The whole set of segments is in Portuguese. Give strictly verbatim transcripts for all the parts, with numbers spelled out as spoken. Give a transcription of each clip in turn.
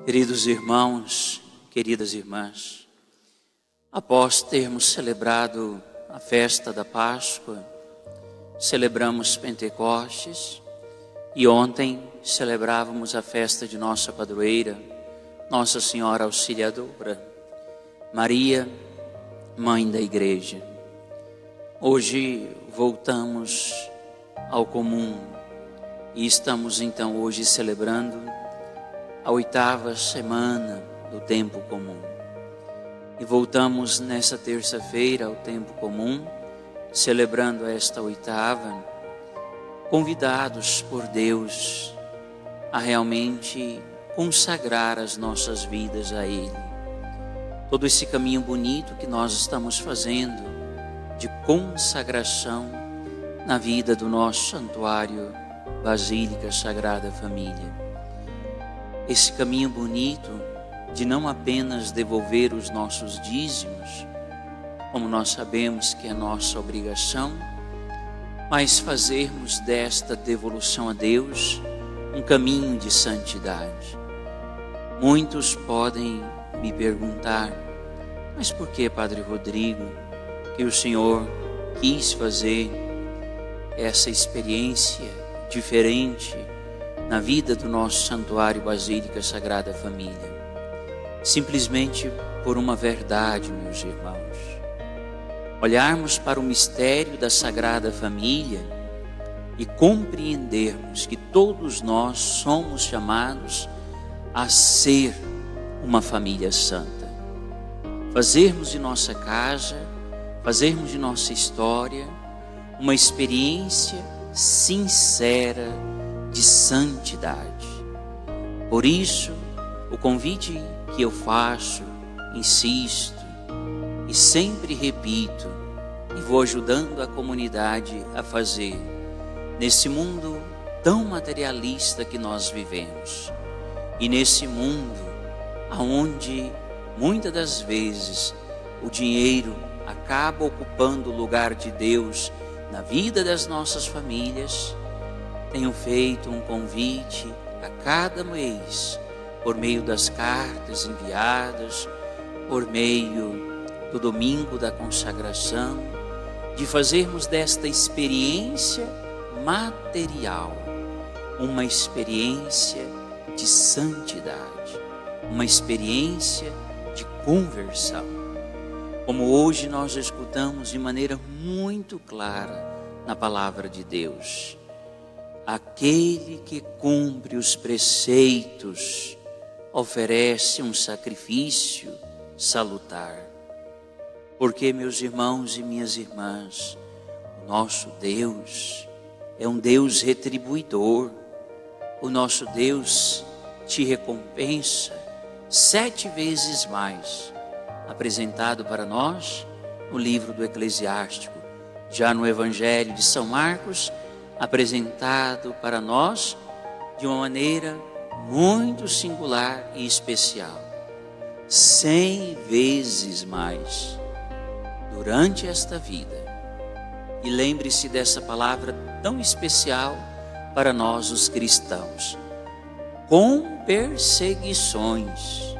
Queridos irmãos, queridas irmãs, após termos celebrado a festa da Páscoa, celebramos Pentecostes e ontem celebrávamos a festa de nossa padroeira, Nossa Senhora Auxiliadora, Maria, Mãe da Igreja. Hoje voltamos ao comum e estamos então hoje celebrando a oitava semana do tempo comum. E voltamos nessa terça-feira ao tempo comum, celebrando esta oitava, convidados por Deus a realmente consagrar as nossas vidas a Ele. Todo esse caminho bonito que nós estamos fazendo de consagração na vida do nosso santuário Basílica Sagrada Família. Esse caminho bonito de não apenas devolver os nossos dízimos, como nós sabemos que é nossa obrigação, mas fazermos desta devolução a Deus um caminho de santidade. Muitos podem me perguntar, mas por que, Padre Rodrigo, que o Senhor quis fazer essa experiência diferente na vida do nosso santuário Basílica Sagrada Família? Simplesmente por uma verdade, meus irmãos. Olharmos para o mistério da Sagrada Família e compreendermos que todos nós somos chamados a ser uma família santa. Fazermos de nossa casa, fazermos de nossa história uma experiência sincera de santidade. Por isso, o convite que eu faço, insisto e sempre repito e vou ajudando a comunidade a fazer nesse mundo tão materialista que nós vivemos e nesse mundo aonde muitas das vezes o dinheiro acaba ocupando o lugar de Deus na vida das nossas famílias, tenho feito um convite a cada mês, por meio das cartas enviadas, por meio do domingo da consagração, de fazermos desta experiência material uma experiência de santidade, uma experiência de conversão. Como hoje nós escutamos de maneira muito clara na palavra de Deus, aquele que cumpre os preceitos oferece um sacrifício salutar. Porque, meus irmãos e minhas irmãs, o nosso Deus é um Deus retribuidor. O nosso Deus te recompensa sete vezes mais, apresentado para nós no livro do Eclesiástico, já no Evangelho de São Marcos, apresentado para nós de uma maneira muito singular e especial. Cem vezes mais durante esta vida. E lembre-se dessa palavra tão especial para nós os cristãos: com perseguições.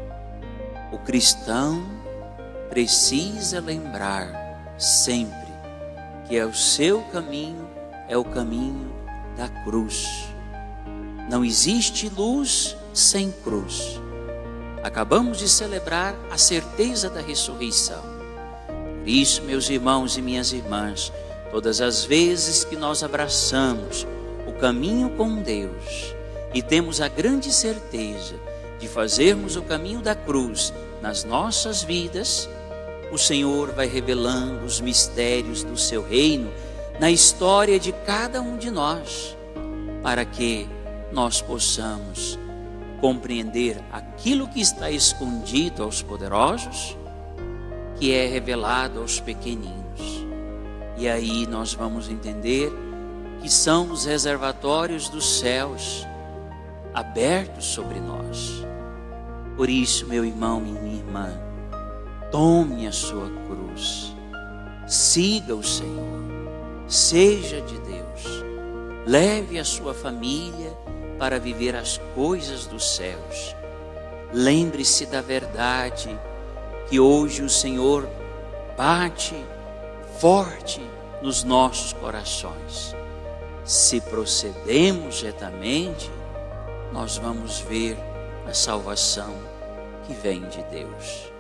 O cristão precisa lembrar sempre que é o seu caminho, é o caminho da cruz. Não existe luz sem cruz. Acabamos de celebrar a certeza da ressurreição. Por isso, meus irmãos e minhas irmãs, todas as vezes que nós abraçamos o caminho com Deus e temos a grande certeza de fazermos o caminho da cruz nas nossas vidas, o Senhor vai revelando os mistérios do seu reino na história de cada um de nós, para que nós possamos compreender aquilo que está escondido aos poderosos, que é revelado aos pequeninos. E aí nós vamos entender que são os reservatórios dos céus abertos sobre nós. Por isso, meu irmão e minha irmã, tome a sua cruz, siga o Senhor, seja de Deus, leve a sua família para viver as coisas dos céus. lembre-se da verdade que hoje o Senhor bate forte nos nossos corações. Se procedemos retamente, nós vamos ver a salvação que vem de Deus.